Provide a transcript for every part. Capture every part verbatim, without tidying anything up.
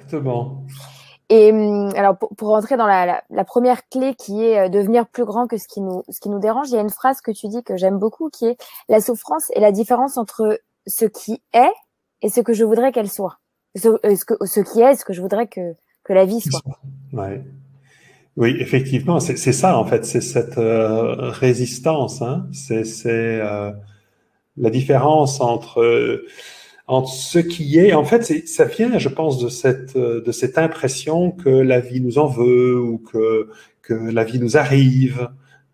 exactement. Et hum, alors, pour, pour rentrer dans la, la, la première clé qui est euh, devenir plus grand que ce qui nous, ce qui nous dérange, il y a une phrase que tu dis que j'aime beaucoup qui est la souffrance est la différence entre ce qui est et ce que je voudrais qu'elle soit. Ce, euh, ce, que, ce qui est, ce que je voudrais que, que la vie soit. Ouais. Oui, effectivement, c'est c'est ça en fait, c'est cette euh, résistance, hein. C'est c'est euh, la différence entre euh, entre ce qui est. En fait, c'est- ça vient, je pense, de cette euh, de cette impression que la vie nous en veut ou que que la vie nous arrive,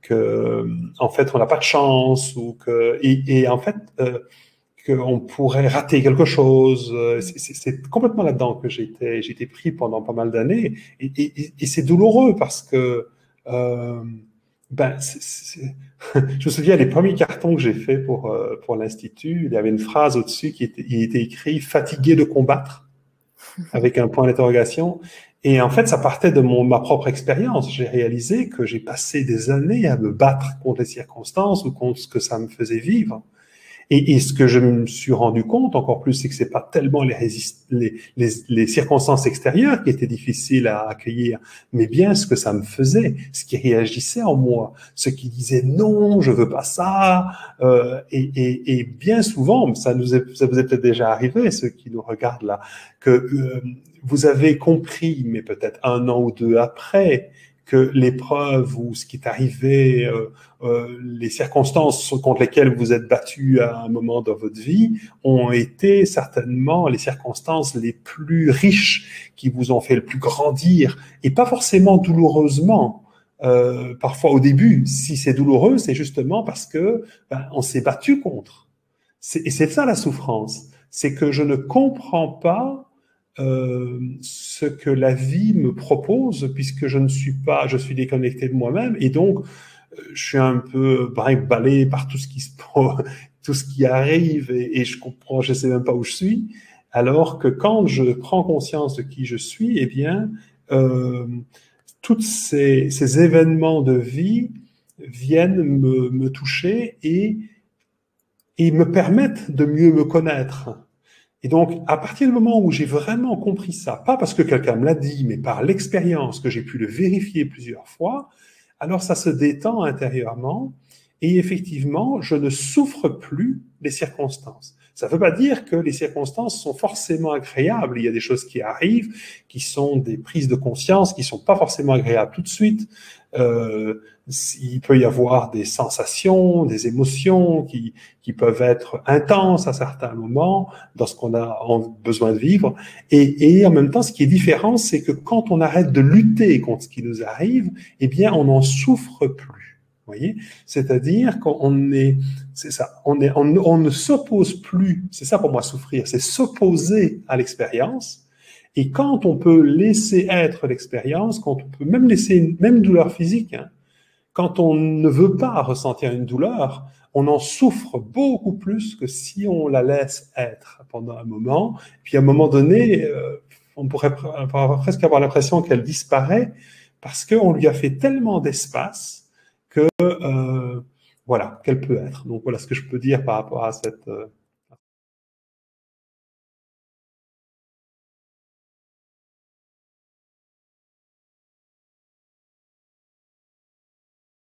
que en fait on n'a pas de chance ou que et, et en fait euh, qu'on pourrait rater quelque chose. Euh, C'est c'est- c'est complètement là-dedans que j'ai été, j'ai été pris pendant pas mal d'années. Et, et- et c'est douloureux parce que, euh, ben, c'est- c'est- je me souviens, les premiers cartons que j'ai faits pour, euh, pour l'Institut, il y avait une phrase au-dessus qui était, il était écrit «Fatigué de combattre» avec un point d'interrogation. Et en fait, ça partait de mon, ma propre expérience. J'ai réalisé que j'ai passé des années à me battre contre les circonstances ou contre ce que ça me faisait vivre. Et, et ce que je me suis rendu compte encore plus, c'est que c'est pas tellement les, résist les, les, les circonstances extérieures qui étaient difficiles à accueillir, mais bien ce que ça me faisait, ce qui réagissait en moi, ce qui disait non, je veux pas ça. Euh, et, et, et bien souvent, ça, nous est, ça vous est peut-être déjà arrivé, ceux qui nous regardent là, que euh, vous avez compris, mais peut-être un an ou deux après, que l'épreuve ou ce qui est arrivé, euh, euh, les circonstances contre lesquelles vous êtes battu à un moment dans votre vie ont été certainement les circonstances les plus riches qui vous ont fait le plus grandir, et pas forcément douloureusement. Euh, parfois au début, si c'est douloureux, c'est justement parce que ben, on s'est battu contre. Et c'est ça la souffrance, c'est que je ne comprends pas euh, ce que la vie me propose, puisque je ne suis pas, je suis déconnecté de moi-même, et donc euh, je suis un peu brinque-ballé par tout ce qui se, tout ce qui arrive, et, et je comprends, je sais même pas où je suis. Alors que quand je prends conscience de qui je suis, eh bien, euh, tous ces, ces événements de vie viennent me, me toucher et, et me permettent de mieux me connaître. Et donc, à partir du moment où j'ai vraiment compris ça, pas parce que quelqu'un me l'a dit, mais par l'expérience, que j'ai pu le vérifier plusieurs fois, alors ça se détend intérieurement et effectivement, je ne souffre plus des circonstances. Ça ne veut pas dire que les circonstances sont forcément agréables. Il y a des choses qui arrivent, qui sont des prises de conscience, qui ne sont pas forcément agréables tout de suite. Euh, il peut y avoir des sensations, des émotions qui, qui peuvent être intenses à certains moments dans ce qu'on a besoin de vivre. Et, et en même temps, ce qui est différent, c'est que quand on arrête de lutter contre ce qui nous arrive, eh bien, on n'en souffre plus. Vous voyez? C'est-à-dire qu'on est, c'est ça, on, est, on, on ne s'oppose plus. C'est ça pour moi souffrir, c'est s'opposer à l'expérience. Et quand on peut laisser être l'expérience, quand on peut même laisser une même douleur physique, hein, quand on ne veut pas ressentir une douleur, on en souffre beaucoup plus que si on la laisse être pendant un moment. Puis à un moment donné, euh, on pourrait presque avoir l'impression qu'elle disparaît parce qu'on lui a fait tellement d'espace que euh, voilà, qu'elle peut être. Donc voilà ce que je peux dire par rapport à cette, euh,